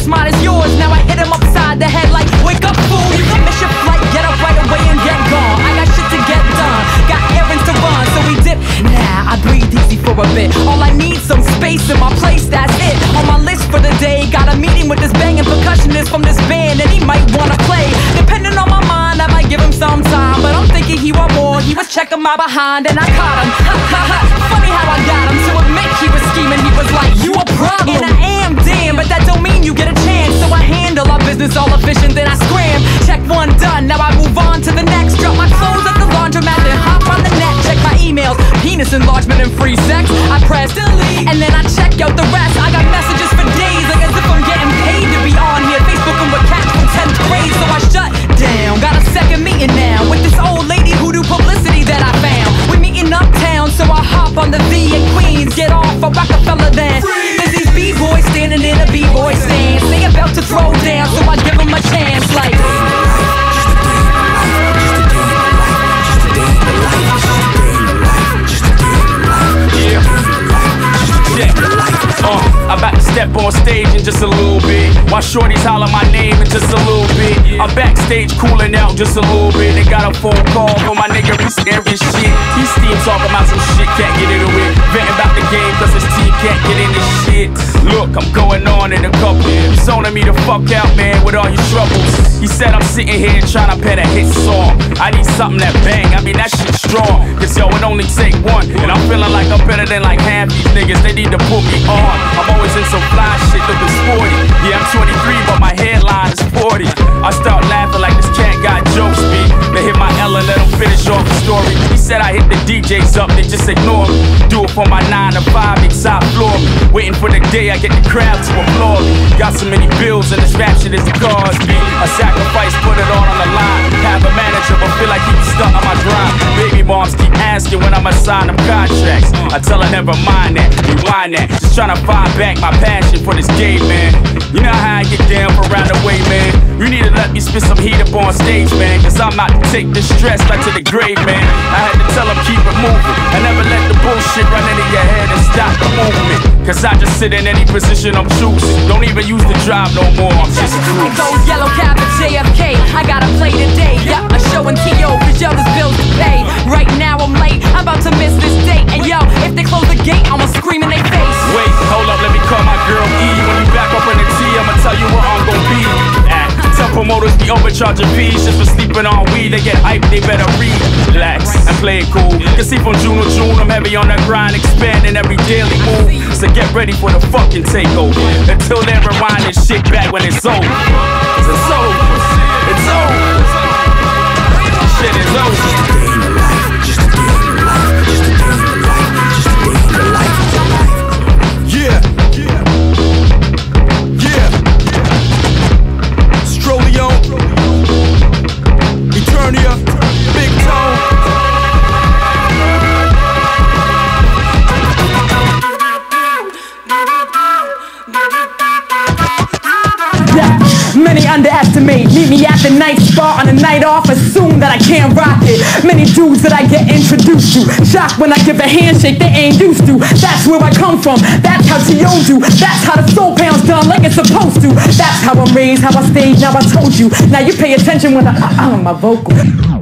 smart as yours. Now I hit him upside the head like, wake up fool, you can miss your flight, get up right away and get gone. I got shit to get done, got errands to run, so we dip. Nah, I breathe easy for a bit. All I need some space in my place, that's it. On my list for the day, got a meeting with this banging percussionist from this band, and he might wanna play. Depending on my mind, I might give him some time, but I'm thinking he want more. He was checking my behind and I caught him. Ha ha ha, funny how I got him to admit he was scheming. He was like, you a problem, and I am damn, but that don't mean you get a chance. So I handle our business all efficient, then I scram. Check one done, now I move on to the next. Drop my clothes at the laundromat, then hop on the net. Check my emails, penis enlargement and free sex. I press delete, and then I check out the rest. I got messages for days, like as if I'm getting paid to be on here. Facebooking with cats from 10th grade, so I shut down. Got a second meeting now with this old lady who do publicity that I found. We meeting uptown, so I hop on the V at Queens. Get off at Rockefeller then. There's these B-boys standing in a B-boy stand. They about to throw down, so I give them a chance like I'm about to step on stage in just a little bit, while shorties holler my name in just a little bit. I'm backstage cooling out just a little bit. They got a phone call from my nigga, he scary as shit. He steam talking about some shit, can't get into it. Venting about the game cause his team can't get into shit. Look, I'm going on in a couple. You zoning me the fuck out, man, with all your troubles. He said I'm sitting here trying to pen a hit song. I need something that bang, I mean that shit strong. Cause yo, it only take one, and I'm feeling like I'm better than like half these niggas. They need to put me on. I'm always in some fly shit looking sporty. Yeah, I'm 23, but my headline is 40. I start laughing like this cat got jokes me. They hit my L and let him finish off the story. He said I hit the DJs up, they just ignore me. Do it for my 9 to 5, inside floor me. Waiting for the day I get the crowd to applaud me. Got so many bills and this rap shit is the cause me. I sacrifice, put it all on the line. Have a manager, but feel like he's stuck on my grind. Baby moms keep asking when I'ma sign them contracts. I tell her never mind that, rewind that. Just trying to find back my passion for this game, man. You know how I get down for round the way, man. You need to let me spit some heat up on stage, man. Cause I'm out to take this stress like to the grave, man. I had to tell them keep it moving. I never let the bullshit run into your head and stop the movement. Cause I just sit in any position I'm choosing. Don't even use the drive no more, I'm just cruising. It goes yellow cab at JFK. I gotta play today. Yup, a show in T.O. cause yo, there's bills to pay. Right now I'm late, I'm about to miss this date. And yo, if they close the gate, I'ma scream in their face. Wait, hold up, let me call my girl E. When you back up in the T, I'ma tell you where I'm gon' be. Some promoters be overcharging fees just for sleeping on weed. They get hyped, they better relax and play it cool. You can see from June to June, I'm heavy on that grind, expanding every daily move. So get ready for the fucking takeover. Until then, rewind this shit back when it's over. It's over. It's over. Shit is over. Eternia, Big Tone. Many underestimate, meet me at the night spot on a night off, assume that I can't rock it. Many dudes that I get introduced to, shocked when I give a handshake they ain't used to. That's where I come from, that's how T.O. do. That's how the soul pound's done like it's supposed to. That's how I'm raised, how I stayed, now I told you. Now you pay attention when I on my vocal.